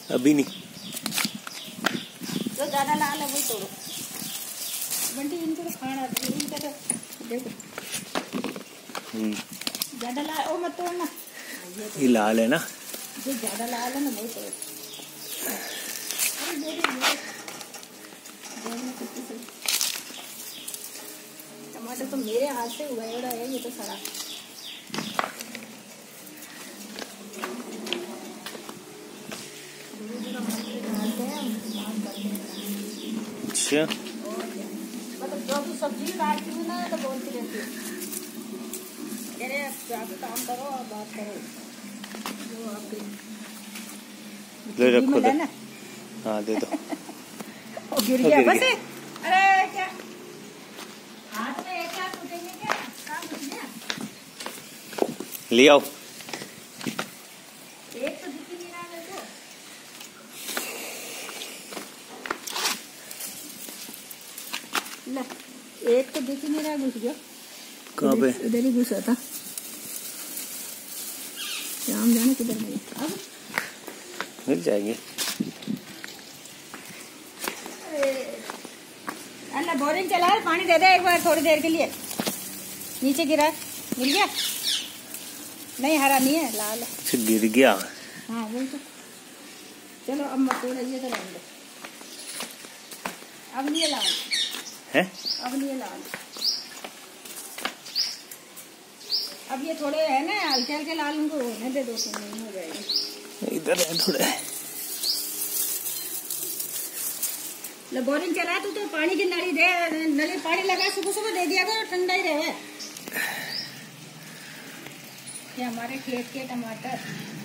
अभी नहीं। जो ज्यादा लाल है वही तोड़ो बंटी, इनको तो खाना इनका तो देखो ज्यादा लाल ओ मत तोड़ना। ये लाल है ना, जो ज्यादा लाल है ना वही तोड़ो। टमाटर तो मेरे हाथ से उगाया है ये तो सारा। अच्छा मतलब जो भी सब्जी काटती हूँ ना तो बोलती रहती है अरे आप काम करो और बात करो जो आपकी ले रखो मिला ना। हाँ दे दो। वो गिर गया बस। अरे क्या हाथ में एक हाथ उठेंगे क्या काम हो गया। ले आओ। एक तो दिख ही नहीं रहा मेरे को। एक तो दिख ही नहीं रहा, घुस गया। कहाँ पे? इधर ही घुसा था। शाम जाने किधर गए अब? मिल जाएंगे। अल्लाह बोरिंग चला है, पानी दे दे एक बार थोड़ी देर के लिए। नीचे गिरा मिल गया नहीं, हरा नहीं है, लाल है। अच्छा गिर गया। हाँ वही तो। चलो अब मत तोड़िए तो रहने दो। अब नहीं लाल है, अब नहीं लाल। अब ये थोड़े है ना हल्के हल्के लाल, उनको होने दे, 2-3 दिन हो जाएंगे। इधर है थोड़े। बोरिंग चला तो पानी की नली दे, नली पानी लगा सुबह सुबह दे दिया करो, ठंडा ही रहे। ये हमारे खेत के टमाटर